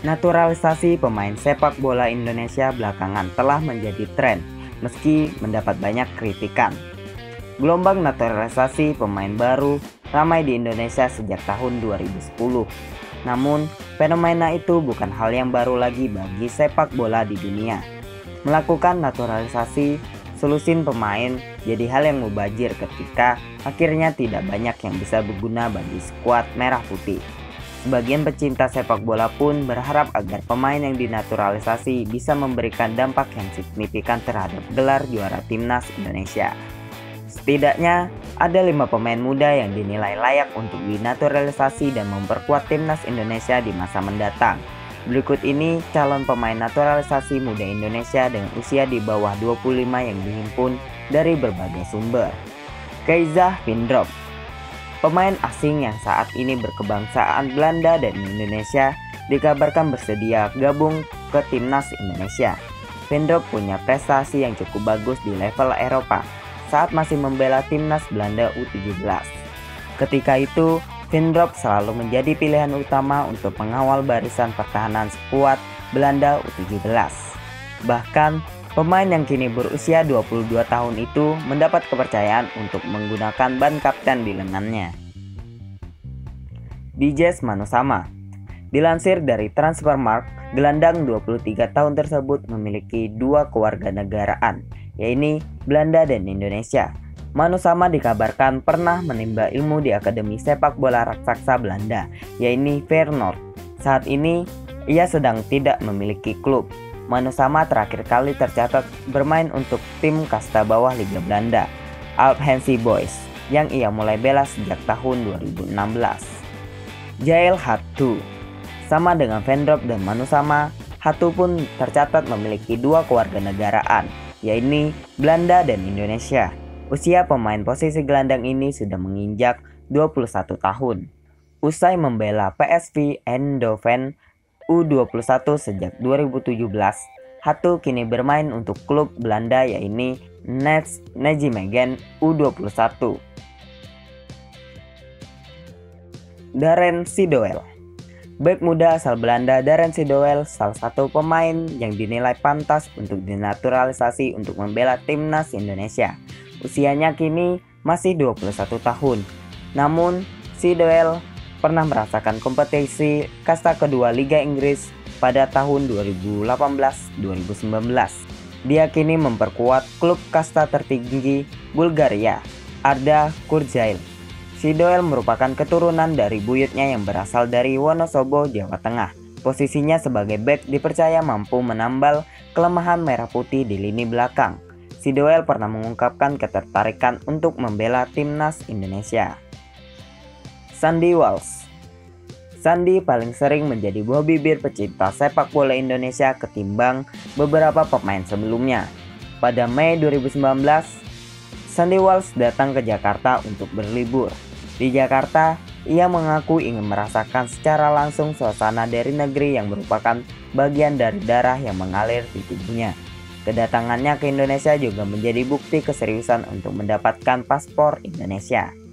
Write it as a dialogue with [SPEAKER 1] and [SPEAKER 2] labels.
[SPEAKER 1] Naturalisasi pemain sepak bola Indonesia belakangan telah menjadi tren, meski mendapat banyak kritikan. Gelombang naturalisasi pemain baru ramai di Indonesia sejak tahun 2010. Namun, fenomena itu bukan hal yang baru lagi bagi sepak bola di dunia. Melakukan naturalisasi solusin pemain jadi hal yang mubazir ketika akhirnya tidak banyak yang bisa berguna bagi skuad merah putih. Sebagian pecinta sepak bola pun berharap agar pemain yang dinaturalisasi bisa memberikan dampak yang signifikan terhadap gelar juara timnas Indonesia. Setidaknya ada 5 pemain muda yang dinilai layak untuk dinaturalisasi dan memperkuat timnas Indonesia di masa mendatang. Berikut ini calon pemain naturalisasi muda Indonesia dengan usia di bawah 25 yang dihimpun dari berbagai sumber. Keizer Vindrop, pemain asing yang saat ini berkebangsaan Belanda dan Indonesia, dikabarkan bersedia gabung ke timnas Indonesia. Vindrop punya prestasi yang cukup bagus di level Eropa saat masih membela timnas Belanda U17. Ketika itu, Vindrop selalu menjadi pilihan utama untuk mengawal barisan pertahanan skuad Belanda U17. Bahkan, pemain yang kini berusia 22 tahun itu mendapat kepercayaan untuk menggunakan ban kapten di lengannya. Dijes Manusama. Dilansir dari Transfermarkt, gelandang 23 tahun tersebut memiliki 2 kewarganegaraan, yaitu Belanda dan Indonesia. Manusama dikabarkan pernah menimba ilmu di Akademi Sepak Bola Raksasa Belanda, yaitu Feyenoord. Saat ini, ia sedang tidak memiliki klub. Manusama terakhir kali tercatat bermain untuk tim kasta bawah Liga Belanda, Alphense Boys, yang ia mulai bela sejak tahun 2016. Jael Hatu. Sama dengan Vindrop dan Manusama, Hatu pun tercatat memiliki 2 kewarganegaraan, yaitu Belanda dan Indonesia. Usia pemain posisi gelandang ini sudah menginjak 21 tahun. Usai membela PSV Eindhoven U21 sejak 2017, Hatu kini bermain untuk klub Belanda yaitu Nijmegen U21. Darren Sidoel. Bek muda asal Belanda Darren Sidoel salah satu pemain yang dinilai pantas untuk dinaturalisasi untuk membela timnas Indonesia. Usianya kini masih 21 tahun. Namun, Sidoel pernah merasakan kompetisi kasta kedua Liga Inggris pada tahun 2018-2019. Dia kini memperkuat klub kasta tertinggi Bulgaria, Arda Kurjail. Sidoel merupakan keturunan dari buyutnya yang berasal dari Wonosobo, Jawa Tengah. Posisinya sebagai bek dipercaya mampu menambal kelemahan merah putih di lini belakang. Sidoel pernah mengungkapkan ketertarikan untuk membela timnas Indonesia. Sandy Walsh. Sandy paling sering menjadi buah bibir pecinta sepak bola Indonesia ketimbang beberapa pemain sebelumnya. Pada Mei 2019, Sandy Walsh datang ke Jakarta untuk berlibur. Di Jakarta, ia mengaku ingin merasakan secara langsung suasana dari negeri yang merupakan bagian dari darah yang mengalir di tubuhnya. Kedatangannya ke Indonesia juga menjadi bukti keseriusan untuk mendapatkan paspor Indonesia.